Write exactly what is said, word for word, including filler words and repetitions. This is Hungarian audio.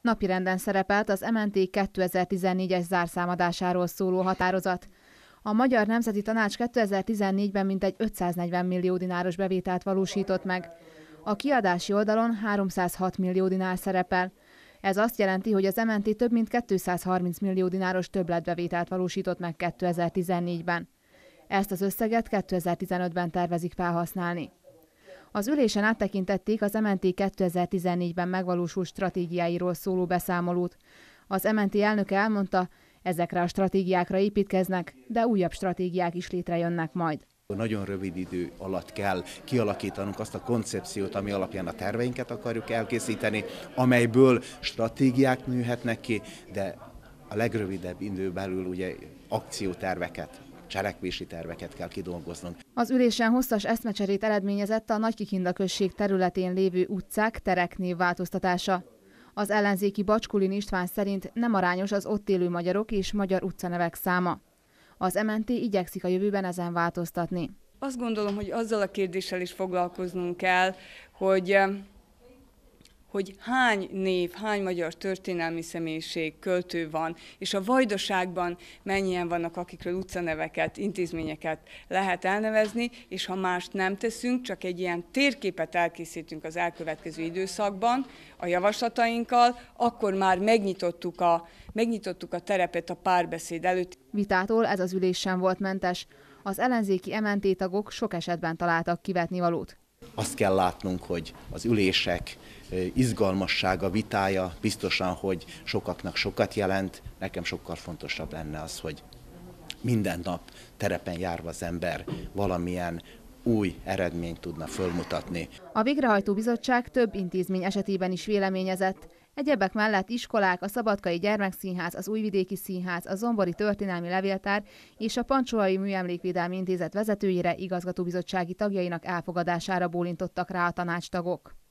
Napirenden szerepelt az em en té kétezer-tizennégyes zárszámadásáról szóló határozat. A Magyar Nemzeti Tanács kétezer-tizennégyben mintegy ötszáznegyven millió dináros bevételt valósított meg. A kiadási oldalon háromszázhat millió dinár szerepel. Ez azt jelenti, hogy az em en té több mint kétszázharminc millió dináros többletbevételt valósított meg kétezer-tizennégyben. Ezt az összeget kétezer-tizenötben tervezik felhasználni. Az ülésen áttekintették az em en té kétezer-tizennégyben megvalósult stratégiáiról szóló beszámolót. Az em en té elnöke elmondta, ezekre a stratégiákra építkeznek, de újabb stratégiák is létrejönnek majd. Nagyon rövid idő alatt kell kialakítanunk azt a koncepciót, ami alapján a terveinket akarjuk elkészíteni, amelyből stratégiák nőhetnek ki, de a legrövidebb időn belül ugye akcióterveket, cselekvési terveket kell kidolgoznunk. Az ülésen hosszas eszmecserét eredményezett a Nagykikinda község területén lévő utcák, terek névváltoztatása. Az ellenzéki Bacskulin István szerint nem arányos az ott élő magyarok és magyar utcanevek száma. Az em en té igyekszik a jövőben ezen változtatni. Azt gondolom, hogy azzal a kérdéssel is foglalkoznunk kell, hogy, hogy hány név, hány magyar történelmi személyiség, költő van, és a Vajdaságban mennyien vannak, akikről utcaneveket, intézményeket lehet elnevezni, és ha mást nem teszünk, csak egy ilyen térképet elkészítünk az elkövetkező időszakban a javaslatainkkal, akkor már megnyitottuk a, megnyitottuk a terepet a párbeszéd előtt. Vitától ez az ülés sem volt mentes. Az ellenzéki em en té tagok sok esetben találtak kivetnivalót. Azt kell látnunk, hogy az ülések izgalmassága, vitája biztosan, hogy sokaknak sokat jelent. Nekem sokkal fontosabb lenne az, hogy minden nap terepen járva az ember valamilyen új eredményt tudna fölmutatni. A végrehajtó bizottság több intézmény esetében is véleményezett. Egyebek mellett iskolák, a Szabadkai Gyermekszínház, az Újvidéki Színház, a Zombori Történelmi Levéltár és a Pancsolai Műemlékvédelmi Intézet vezetőjére, igazgatóbizottsági tagjainak elfogadására bólintottak rá a tanácstagok.